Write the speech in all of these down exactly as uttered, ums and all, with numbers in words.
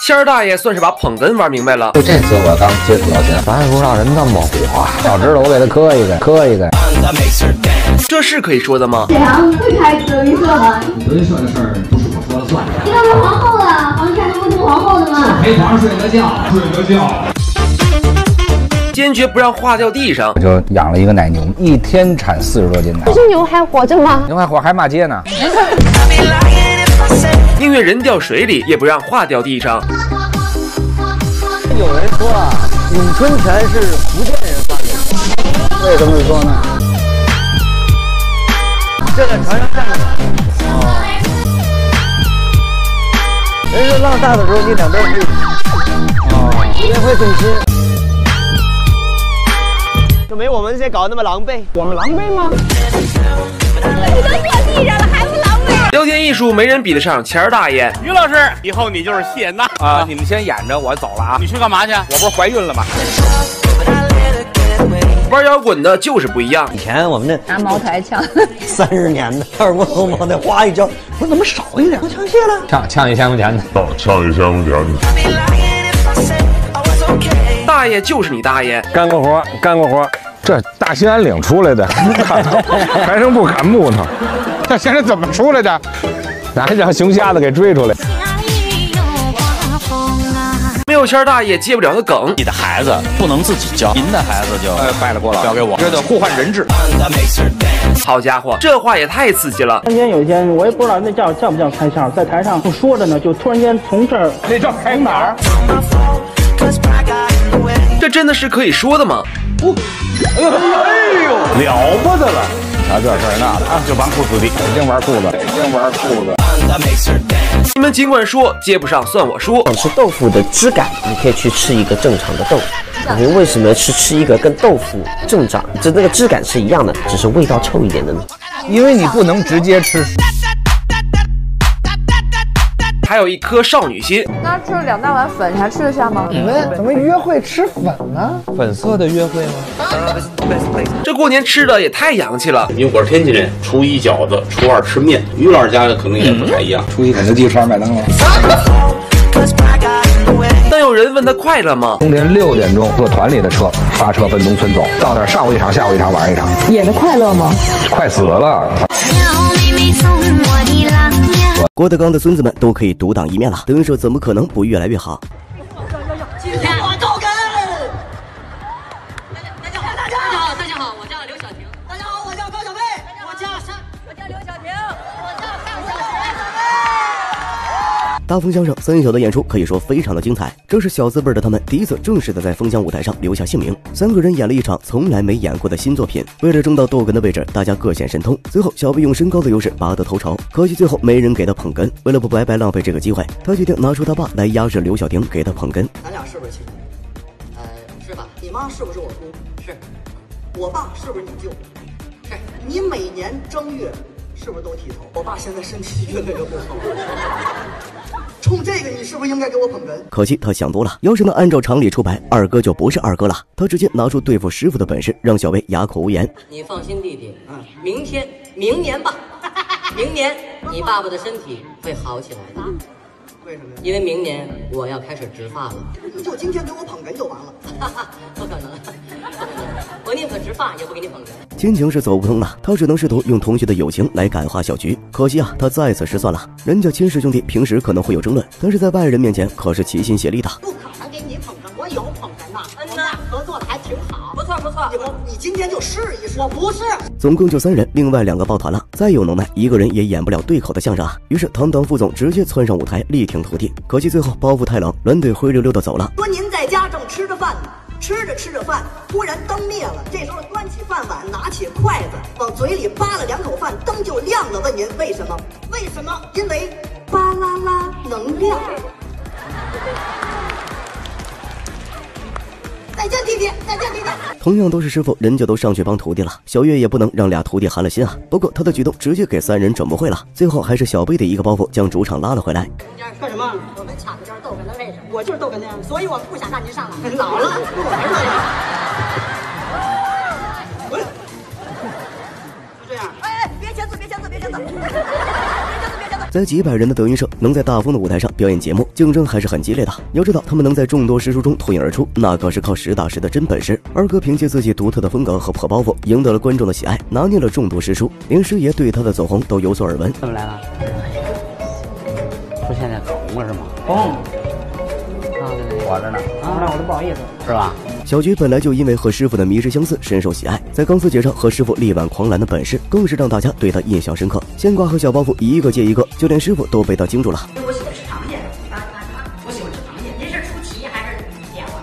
谦儿大爷算是把捧哏玩明白了。 就这次我刚接触到钱，咱也不知道人那么火，早知道我给他磕一个，磕一个。 这是可以说的吗？ 沈阳会开德云社吗？ 德云社的事儿不是我说了算。 这都是皇后的，皇太后不听皇后的吗？ 陪皇上睡个觉，睡个觉。 坚决不让化掉地上。 我就养了一个奶牛，一天产四十多斤奶。 这牛还活着吗？ 牛还活还骂街呢。 宁愿人掉水里，也不让化掉地上。 有人说啊，咏春拳是福建人发明的，为什么说呢？这个船上站着。哦。人是浪大的时候，你两边会。哦。也会重心。 就没我们这些搞得那么狼狈。 我们狼狈吗？ 你都坐地上了，还不狼狈？ 聊天艺术没人比得上钱儿大爷。 于老师，以后你就是谢娜啊！你们先演着，我走了啊！ 你去干嘛去？ 我不是怀孕了吗？ 玩摇滚的就是不一样。 以前我们那拿茅台呛， 三十年的二锅头茅台花一浇，我说怎么少一点？我枪械了， 呛呛一千块钱的， 哦，呛一千块钱的。 大爷就是你大爷， 干过活，干过活。这大兴安岭出来的，还剩不砍木头。他现在怎么出来的？哪让熊瞎子给追出来？ 没有谦儿大爷接不了的梗。 你的孩子不能自己教，您的孩子就呃拜了郭老交给我。 这叫互换人质。 好家伙，这话也太刺激了！ 突然间有一天，我也不知道那叫叫不叫开窍，在台上不说着呢，就突然间从这儿那叫开哪儿？ 这真的是可以说的吗？ 哦，哎呦哎呦，了不得了！ 瞧这事儿那的啊， 就玩裤子的， 北京玩裤子，北京玩裤子。 你们尽管说，接不上算我输。 想吃豆腐的质感，你可以去吃一个正常的豆腐。你为什么去吃一个跟豆腐正长，就那个质感是一样的，只是味道臭一点的呢？ 因为你不能直接吃。 还有一颗少女心。 那吃了两大碗粉，还吃得下吗？ 你们怎么约会吃粉呢？粉色的约会吗？ 这过年吃的也太洋气了。 因为我是天津人，初一饺子，初二吃面。于老师家可能也不太一样， 初一肯德基吃完麦当劳。 但有人问他快乐吗？ 冬天六点钟坐团里的车发车奔农村走，到那儿上午一场，下午一场，晚上一场。 演的快乐吗？ 快死了。 郭德纲的孙子们都可以独当一面了，德云社怎么可能不越来越好？ 今天我够梗！ 大家好，大家好，大家好，我叫刘晓婷。 大家好，我叫高小贝。我叫上，我叫刘晓婷。我叫上小学。 大风相声三小的演出可以说非常的精彩，这是小字辈的他们第一次正式的在风箱舞台上留下姓名。三个人演了一场从来没演过的新作品，为了争到逗哏的位置，大家各显神通。最后小贝用身高的优势拔得头筹，可惜最后没人给他捧哏。为了不白白浪费这个机会，他决定拿出他爸来压制刘晓婷，给他捧哏。 咱俩是不是亲戚？呃，是吧？你妈是不是我姑？是。我爸是不是你舅？是。你每年正月是不是都剃头？我爸现在身体越来越不好。冲这个，你是不是应该给我捧哏？ 可惜他想多了，要是能按照常理出牌，二哥就不是二哥了。他直接拿出对付师傅的本事，让小薇哑口无言。 你放心，弟弟，嗯，明天、明年吧，明年你爸爸的身体会好起来的。为什么呀？因为明年我要开始植发了。你就今天给我捧哏就完了。不可能，不可能，我宁可植发也不给你捧哏。 亲情是走不通了，他只能试图用同学的友情来感化小菊。可惜啊，他再次失算了。人家亲师兄弟平时可能会有争论，但是在外人面前可是齐心协力的。 不可能给你捧哏，我有捧哏呐，我们俩合作的还挺好。不错不错，你你今天就试一试。我不是。 总共就三人，另外两个抱团了。再有能耐，一个人也演不了对口的相声啊。于是堂堂副总直接窜上舞台力挺徒弟，可惜最后包袱太冷，团队灰溜溜的走了。 说您在家正吃着饭呢，吃着吃着饭，突然灯灭了，这时候端起饭碗，拿起筷子，往嘴里扒了两口饭，灯就亮了。问您为什么？为什么？因为巴啦啦能亮。再见，弟弟！再见，弟弟！ 同样都是师傅，人家都上去帮徒弟了，小月也不能让俩徒弟寒了心啊。不过他的举动直接给三人整不会了，最后还是小贝的一个包袱将主场拉了回来。 干什么？我们抢的就是逗哏的位置，我就是逗哏的呀，所以我不想让您上来。老了，不玩这样。滚！就这样。哎哎，别签字，别签字，别签字，别签字，别签字。 在几百人的德云社能在大风的舞台上表演节目，竞争还是很激烈的。要知道，他们能在众多师叔中脱颖而出，那可是靠实打实的真本事。二哥凭借自己独特的风格和破包袱，赢得了观众的喜爱，拿捏了众多师叔，连师爷对他的走红都有所耳闻。 怎么来了？出现在走红了是吗？红、哦，我这呢，啊，那我都不好意思，是吧？ 小菊本来就因为和师傅的迷之相似深受喜爱，在钢丝节上和师傅力挽狂澜的本事，更是让大家对他印象深刻。牵挂和小包袱一个接一个，就连师傅都被他惊住了。 我喜欢吃螃蟹，啊啊啊！我喜欢吃螃蟹。您是出奇还是点我？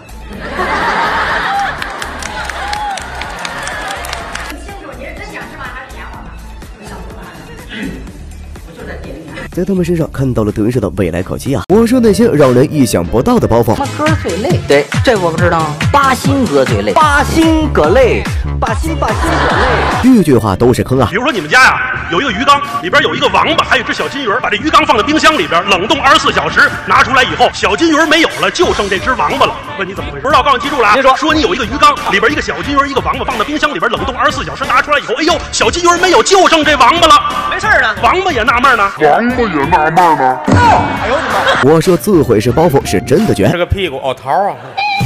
不清楚，您是真想吃吗？还是点我呢？我想吃吗？我就在点你。 在他们身上看到了德云社的未来可期啊！我说那些让人意想不到的包袱。 什么歌最累？对，这我不知道。八心歌最累。八心歌累，八心八心歌累。 句句话都是坑啊！ 比如说你们家呀、啊、有一个鱼缸，里边有一个王八，还有一只小金鱼，把这鱼缸放在冰箱里边冷冻二十四小时，拿出来以后，小金鱼没有了，就剩这只王八了。问你怎么回事？不知道，告诉你记住了啊！您说说你有一个鱼缸，里边一个小金鱼，一个王八，放在冰箱里边冷冻二十四小时，拿出来以后，哎呦，小金鱼没有，就剩这王八了。 没事呢， 王八也纳闷呢。 王八也纳闷呢。 哎呦我的妈！我说自毁式包袱是真的绝。 这个屁股凹桃啊！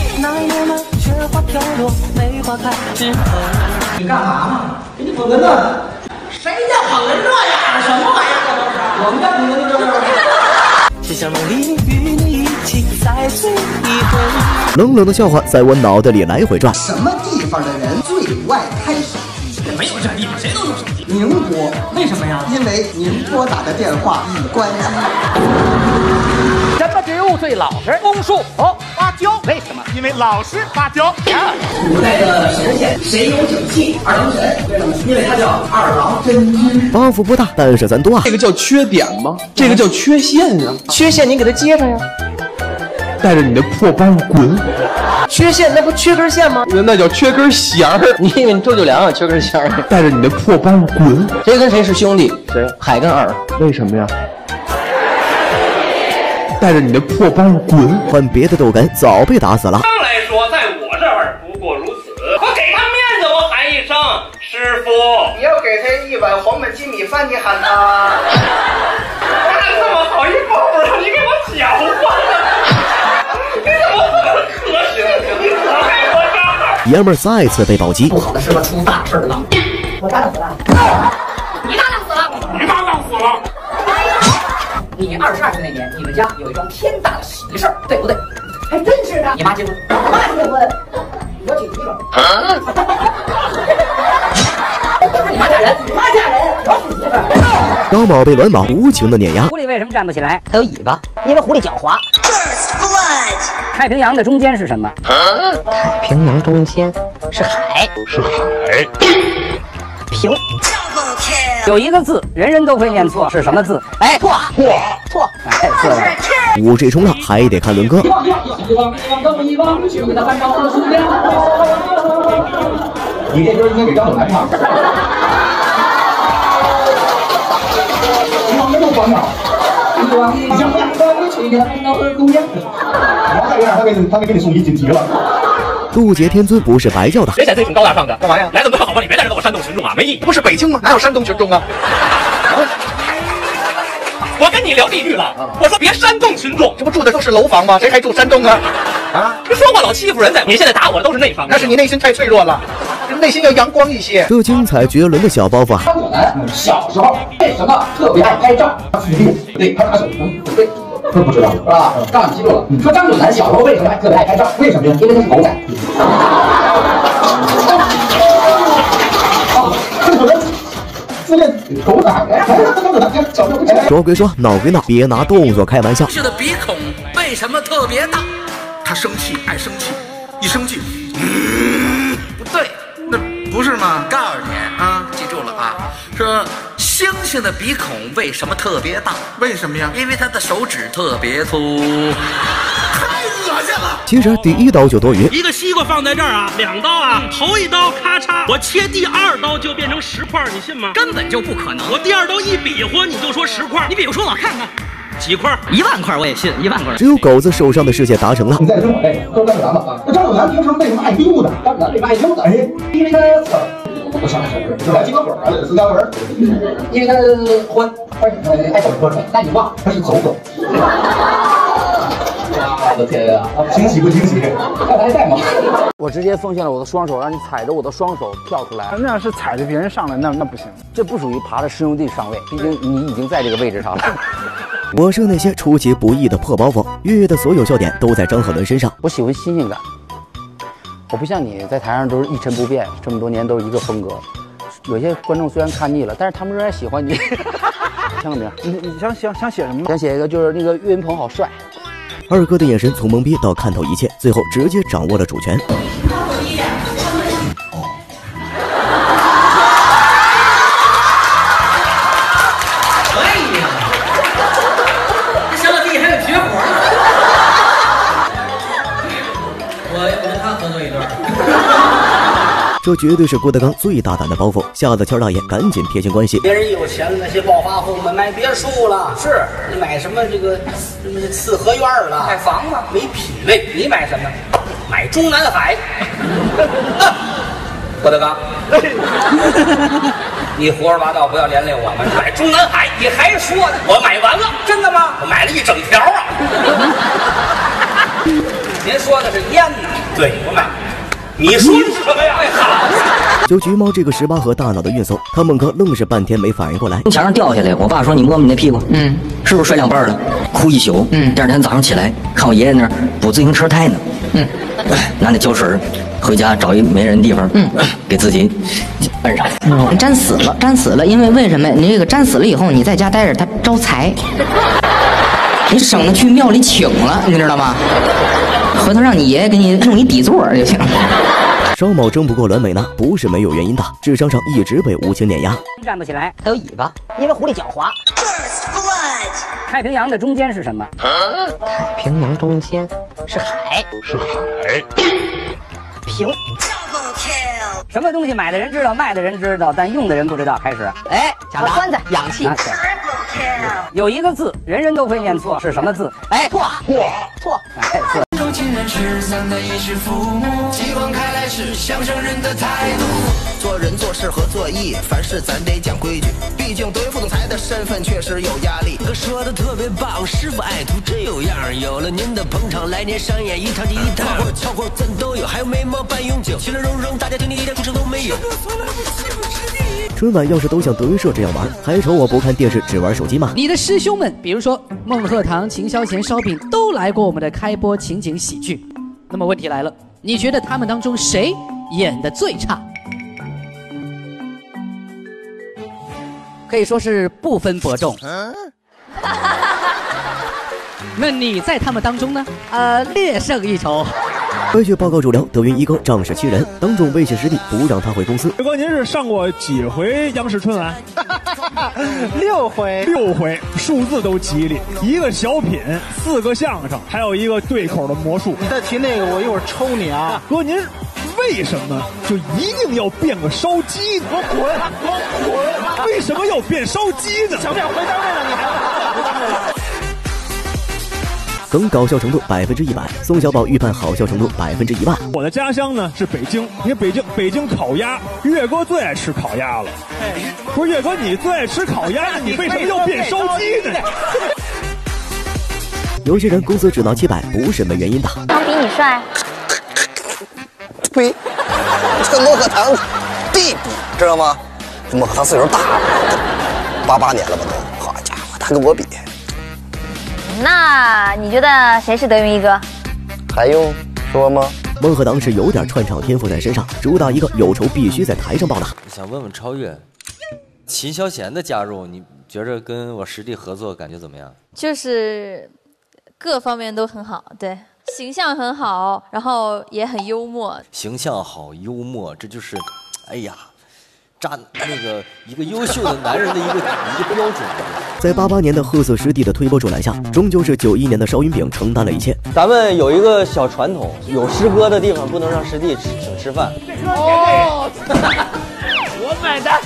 你干嘛嘛？给你捧个乐。谁叫捧个这样？什么玩意儿？这都是我们家捧个这样。只想努力与你一起再醉一回。 冷冷的笑话在我脑袋里来回转。 什么地方的人最爱开手机？ 没有这地方，谁都有手机。 宁波， 为什么呀？ 因为您拨打的电话已关机。 什么植物最老实？枫树。哦，芭蕉。为什么？ 因为老实芭蕉。 古代的神仙，谁有酒气？二郎神。为什么？因为他叫二郎真君。 包袱不大，但是咱多啊。 这个叫缺点吗？这个叫缺陷啊。 缺陷你给它接上呀。 带着你的破包滚！ 缺陷那不缺根线吗？ 那叫缺根弦儿。 你以为你周九良啊？缺根弦儿。 带着你的破包滚！ 谁跟谁是兄弟？ 谁？ 海跟二。 为什么呀？带着你的破包滚！ 换别的豆干早被打死了。 当来说，在我这儿不过如此。我给他面子，我喊一声师傅。 你要给他一碗黄焖鸡米饭，你喊他。 干这么好一包子，你给我搅和了。你怎么不科学？你怎么还我这？ 爷们儿再次被暴击。 不好的时候出大事了。我搭档死了。 你搭档死了。 你搭档死了。 你二十二岁那年，你们家有一桩天大的喜事儿，对不对？ 还真是的。 你妈结婚。 我妈结婚。我娶媳妇。啊！都是你妈嫁人，你妈嫁人，我娶媳妇。 高宝被栾宝无情的碾压。 狐狸为什么站不起来？它有尾巴。 因为狐狸狡猾。 太平洋的中间是什么？ 太平洋中间是海， 是海。 平。 有一个字人人都会念错，是什么字？哎，错错错！ 哎，错了。 五 G 冲浪还得看伦哥。 你这歌应该给张总来唱。你往那又放了。你想不想我去年到耳朵眼？我看这样，他给他给你送一锦旗了。 渡劫天尊不是白叫的。 谁显得挺高大上的？干嘛呀？来这么多好吧，你别在这跟我煽动群众啊，没意义。 不是北京吗？哪有山东群众啊？ 我跟你聊地狱了，我说别煽动群众。 这不住的都是楼房吗？谁还住山东啊？啊！ 别说我老欺负人在，你现在打我的都是内方。 那是你内心太脆弱了，内心要阳光一些。 这精彩绝伦的小包袱啊！ 张九南小时候为什么特别爱拍照？举例，对，他拿手，不对。都不知道是吧？告诉你记住了。说张九南小时候为什么特别爱拍照？为什么呀？因为他是狗仔。自恋狗仔。 说归说，闹归闹，别拿动作开玩笑。 是的鼻孔为什么特别大？他生气爱生气，一生气，嗯，不对，那不是吗？告诉你啊，记住了啊，说猩猩的鼻孔为什么特别大？为什么呀？因为他的手指特别粗。太恶心了！ 其实第一刀就多余。 一个西瓜放在这儿啊，两刀啊，头一刀咔嚓，我切第二刀就变成十块，你信吗？ 根本就不可能。 我第二刀一比划，你就说十块， 你比划说我看看。 几块？ 一万块我也信，一万块。 只有狗子受伤的事件达成了。 你再说我这个都是张九南吧啊？那张九南平常为什么爱溜达？张九南为什么爱溜达？哎，因为他我上来是就来几个本儿，四个本儿，因为他欢欢呃爱走车车，但你忘他是走狗。我的天呀，惊喜不惊喜？他还在吗？ 我直接奉献了我的双手，让你踩着我的双手跳出来。 那要是踩着别人上来，那那不行， 这不属于爬着师兄弟上位，毕竟你已经在这个位置上了。 我是那些出其不意的破包袱，月月的所有笑点都在张鹤伦身上。 我喜欢新鲜感，我不像你在台上都是一成不变，这么多年都是一个风格。有些观众虽然看腻了，但是他们仍然喜欢你。想个名， 你你想想想写什么？ 想写一个就是那个岳云鹏好帅。 二哥的眼神从懵逼到看透一切，最后直接掌握了主权。 可以呀，这小老弟还有绝活呢。我我跟他合作一段。 这绝对是郭德纲最大胆的包袱，吓得谦大爷赶紧撇清关系。 别人有钱了，那些暴发户们买别墅了，是你买什么这个什么四合院了，买房子没品位。你买什么？买中南海。郭德纲，你胡说八道，不要连累我们。买中南海，你还说呢？我买完了，真的吗？我买了一整条啊。您说的是烟呢？对，我买。你说的是什么呀？哎，好。 就橘猫这个十八核大脑的运送，他孟哥愣是半天没反应过来。 从墙上掉下来，我爸说你摸摸你那屁股，嗯，是不是摔两半了？哭一宿，嗯。第二天早上起来，看我爷爷那儿补自行车胎呢，嗯，拿那胶水回家找一没人地方，嗯，给自己摁上。 嗯，粘死了，粘死了，因为为什么？你这个粘死了以后，你在家待着，它招财，你省得去庙里请了，你知道吗？回头让你爷爷给你弄一底座就行。 烧毛争不过栾美娜，不是没有原因的，智商上一直被吴青碾压。 站不起来，它有尾巴，因为狐狸狡猾。太平洋的中间是什么？太平洋中间是海， 是海。 平。什么东西买的人知道，卖的人知道，但用的人不知道。开始，哎，抢答，棺材，氧气。有一个字，人人都会念错，是什么字？哎，错，错，错，哎，错。 亲人失散的已是父母，激光开来是相声人的态度。做人做事和做艺，凡事咱得讲规矩。毕竟对副总裁的身份确实有压力。哥说的特别棒，师傅爱徒真有样。有了您的捧场，来年上演一场接一趟。或者翘或咱都有，还有眉毛半永久，其乐融融，大家听你一点出声都没有。 春晚要是都像德云社这样玩，还愁我不看电视只玩手机吗？ 你的师兄们，比如说孟鹤堂、秦霄贤、烧饼，都来过我们的开播情景喜剧。那么问题来了，你觉得他们当中谁演的最差？可以说是不分伯仲。嗯、那你在他们当中呢？呃，略胜一筹。 科学报告主聊，德云一哥仗势欺人，当众威胁师弟不让他回公司。 大哥，您是上过几回央视春晚？六回，六回，数字都吉利。一个小品，四个相声，还有一个对口的魔术。 你再提那个，我一会儿抽你啊！ 哥，您为什么就一定要变个烧鸡呢？ 我滚，我滚！为什么要变烧鸡呢？ 想不想回单位了？你还回单位了？ 梗搞笑程度百分之一百，宋小宝预判好笑程度百分之一万。 我的家乡呢是北京，你看北京北京烤鸭，岳哥最爱吃烤鸭了。不是岳哥，你最爱吃烤鸭，你为什么要变烧鸡呢？ 有些人工资只拿七百，不是没原因的。 他比你帅。 呸！这孟鹤堂弟弟知道吗？这孟鹤堂岁数大了，八八年了吧都。好家伙，他跟我比。 那你觉得谁是德云一哥？ 还用说吗？ 孟鹤堂是有点串场天赋在身上，主打一个有仇必须在台上报的。 想问问超越，秦霄贤的加入，你觉着跟我师弟合作感觉怎么样？ 就是各方面都很好，对，形象很好，然后也很幽默。 形象好，幽默，这就是，哎呀。占那个一个优秀的男人的一个一个标准。 在八八年的褐色师弟的推波助澜下，终究是九一年的烧云饼承担了一切。 咱们有一个小传统，有师哥的地方不能让师弟吃请吃饭。 哦，我买单。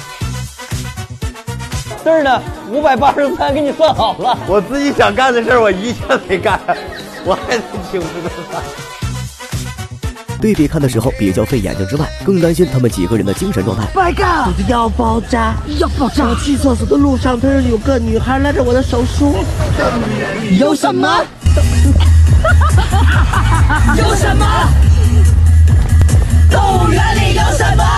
这儿呢，五百八十三给你算好了。 我自己想干的事儿，我一件没干，我还能请吃顿饭。 对比看的时候比较费眼睛之外，更担心他们几个人的精神状态。 My God， 我的腰爆炸，要爆炸！我去厕所的路上，突然有个女孩拦着我的手说：“有什么？有什么？动物园里有什么？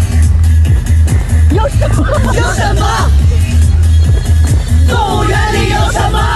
有什么？有什么？动物园里有什么？”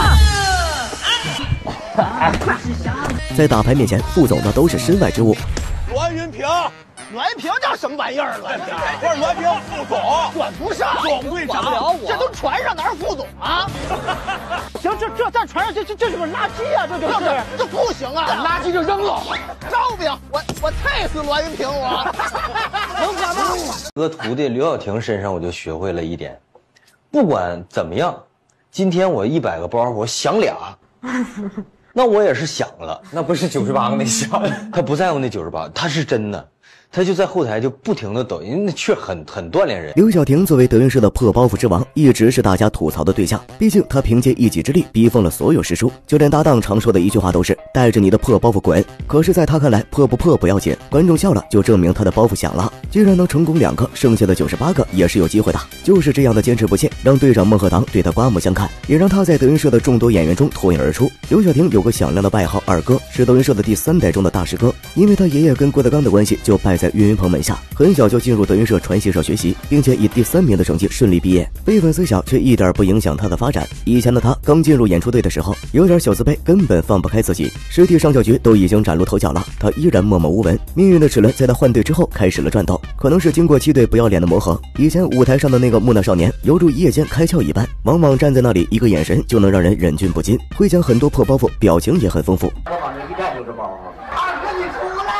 在大牌面前，副总那都是身外之物。 栾云平，栾云平叫什么玩意儿？栾云平，不是栾云平副总，管不上，总队长，这都船上哪是副总啊？行，这这在船上这这这就是垃圾啊！这就是这不行啊！垃圾就扔了，招兵！我我菜死栾云平我！能干吗？ 和徒弟刘晓婷身上我就学会了一点，不管怎么样，今天我一百个包我想俩。那我也是想了， 那不是九十八个没想， 他不在乎那九十八，他是真的，他就在后台就不停的抖，因为那却很很锻炼人。 刘晓婷作为德云社的破包袱之王，一直是大家吐槽的对象。毕竟她凭借一己之力逼疯了所有师叔，就连搭档常说的一句话都是带着你的破包袱滚。可是在他看来，破不破不要紧，观众笑了就证明他的包袱响了。既然能成功两个，剩下的九十八个也是有机会的。就是这样的坚持不懈，让队长孟鹤堂对他刮目相看，也让他在德云社的众多演员中脱颖而出。刘晓婷有个响亮的外号二哥，是德云社的第三代中的大师哥，因为他爷爷跟郭德纲的关系就拜在岳云鹏门下，很小就进入德云社传习社学习，并且以第三名的成绩顺利毕业。辈分虽小，却一点不影响他的发展。以前的他刚进入演出队的时候，有点小自卑，根本放不开自己，师弟上校局都已经崭露头角了，他依然默默无闻。命运的齿轮在他换队之后开始了转动，可能是经过七队不要脸的磨合，以前舞台上的那个木讷少年，犹如一夜间开窍一般，往往站在那里，一个眼神就能让人忍俊不禁，会讲很多破包袱，表情也很丰富。 我反正一站就是包袱。二哥，你出来！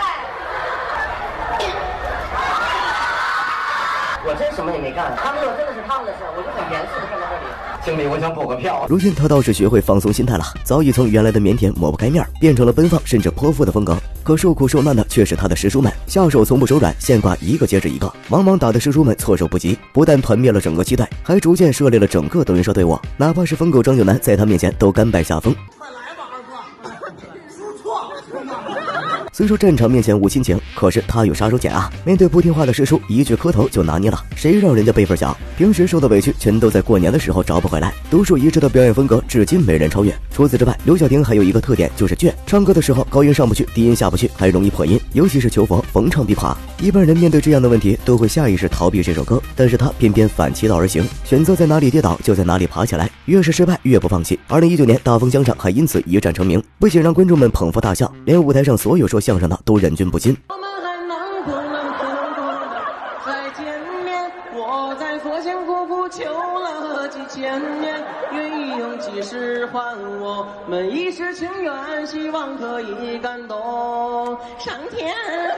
我真什么也没干，他们说真的是他们的事，我就很严肃的站在这里。经理，我想补个票。 如今他倒是学会放松心态了，早已从原来的腼腆抹不开面，变成了奔放甚至泼妇的风格。可受苦受难的却是他的师叔们，下手从不手软，现挂一个接着一个，往往打的师叔们措手不及，不但团灭了整个七队，还逐渐涉猎了整个德云社队伍。哪怕是疯狗张九南，在他面前都甘拜下风。虽说战场面前无亲情，可是他有杀手锏啊！面对不听话的师叔，一句磕头就拿捏了，谁让人家辈分小，平时受的委屈全都在过年的时候找不回来。独树一帜的表演风格，至今没人超越。除此之外，刘晓婷还有一个特点就是倔，唱歌的时候高音上不去，低音下不去，还容易破音，尤其是求佛，逢唱必垮。一般人面对这样的问题，都会下意识逃避这首歌，但是他偏偏反其道而行，选择在哪里跌倒就在哪里爬起来，越是失败越不放弃。二零一九年大风相场还因此一战成名，不仅让观众们捧腹大笑，连舞台上所有说相声的都忍俊不禁。 我们还能不能不能再见面？我在佛前苦苦求了几千年，愿意用几世换我们一世情缘，希望可以感动上天。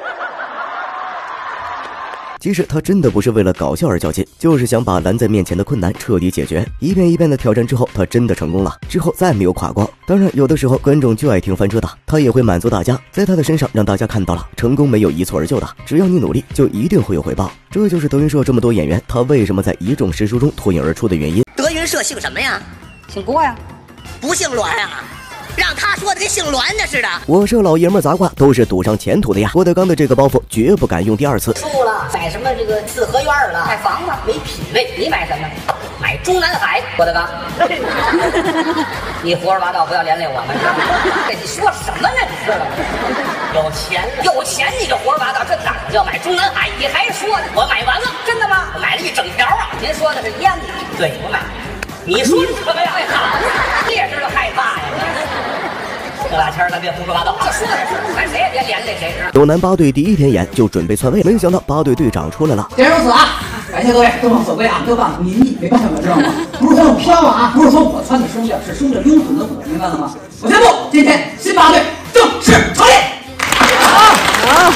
其实他真的不是为了搞笑而较劲，就是想把拦在面前的困难彻底解决。一遍一遍的挑战之后，他真的成功了，之后再没有垮过。当然，有的时候观众就爱听翻车的，他也会满足大家，在他的身上让大家看到了成功没有一蹴而就的，只要你努力，就一定会有回报。这就是德云社这么多演员，他为什么在一众师叔中脱颖而出的原因。 德云社姓什么呀？姓郭呀，不姓栾啊。让他说的跟姓栾的似的。 我这老爷们砸挂都是赌上前途的呀。郭德纲的这个包袱绝不敢用第二次。 输了，买什么这个四合院了？买房子没品位。你买什么？买中南海。郭德纲，你胡说八道，不要连累我们。你说什么呢？你知道吗？有钱，有钱你就胡说八道，这哪叫买中南海？你还说呢？我买完了，真的吗？我买了一整条啊！您说的是烟？对，我买。你说什么呀？好，你也知道害怕呀。这俩天咱别胡说八道啊！说的是，咱谁也别连累谁。 斗南八队第一天演就准备篡位，没想到八队队长出来了。 既然如此啊，感谢各位各方所谓啊，各方民意没办法，知道吗？不是说我飘啊，不是说我穿的收下，是收着溜准的我，明白了吗？我宣布，今天新八队正式成立。好，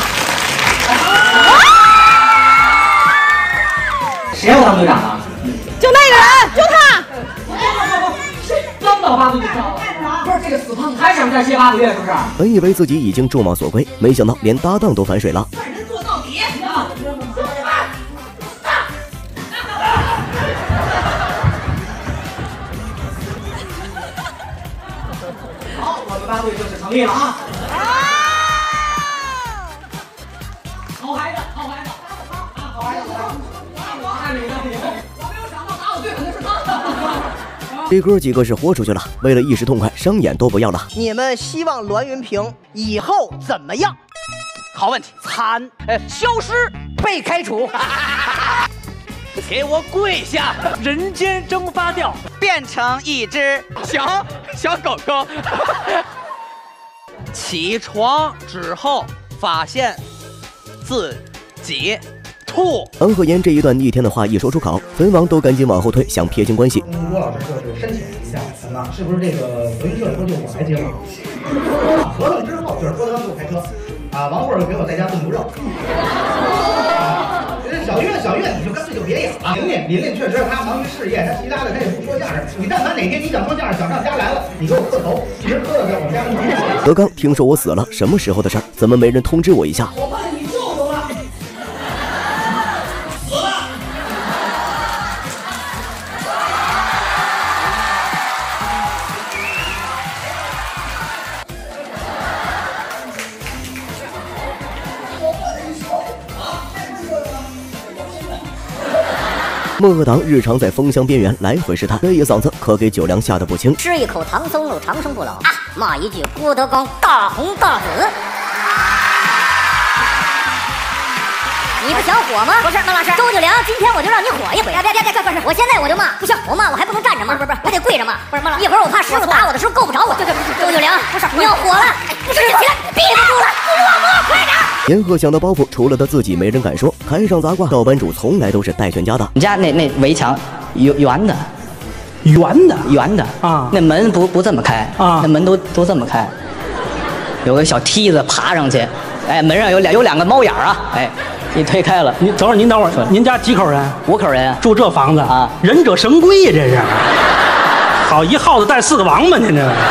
谁要当队长啊？ 就那个人，就他。 刚到八队就跳了。不是这个死胖子还想再歇八个月，是不是？ 本以为自己已经众望所归，没想到连搭档都反水了。 看人做到底啊！好，我们八队正式成立了啊！ 这哥几个是豁出去了，为了一时痛快，商演都不要了。 你们希望栾云平以后怎么样？ 好问题， 惨， 呃，消失，被开除。给我跪下！ 人间蒸发掉， 变成一只小小狗狗。起床之后发现自己吐。 王鹤岩这一段逆天的话一说出口，粉网都赶紧往后退，想撇清关系。 郭老师就是申请一下，什么？是不是这个德云社说就我来接了？合同之后就是郭德纲给我开车，啊，王慧给我在家炖猪肉。小岳，小岳，你就干脆就别演了。琳琳，琳琳确实他忙于事业，他其他的他也不说相声。你但凡哪天你想说相声，想上家来了，你给我磕头，其实磕的在我们家门口。 德纲听说我死了，什么时候的事儿？怎么没人通知我一下？ 我把你救走了，死了。 孟鹤堂日常在风箱边缘来回试探，这一嗓子可给酒量吓得不轻。 吃一口唐僧肉，长生不老啊！骂一句郭德纲大红大紫。你不想火吗？不是，孟老师，周九良，今天我就让你火一回。别别别别，快快！我现在我就骂，不行，我骂我还不能站着骂，不是不是，我得跪着骂。不是孟老师，一会儿我怕师傅打我的时候够不着我。对对对，周九良，不是你要火了，不是起来，闭不住了，我我快点！ 严鹤翔的包袱除了他自己没人敢说，台上砸挂赵班主从来都是带全家的。 你家那那围墙圆圆的， 圆的圆的啊，那门不不这么开啊，那门都都这么开，有个小梯子爬上去，哎，门上有两有两个猫眼啊，哎。一推开了， 您等会儿，您等会儿，您家几口人？ 五口人， 住这房子啊？忍者神龟呀，这是！好，一耗子带四个王八，您这。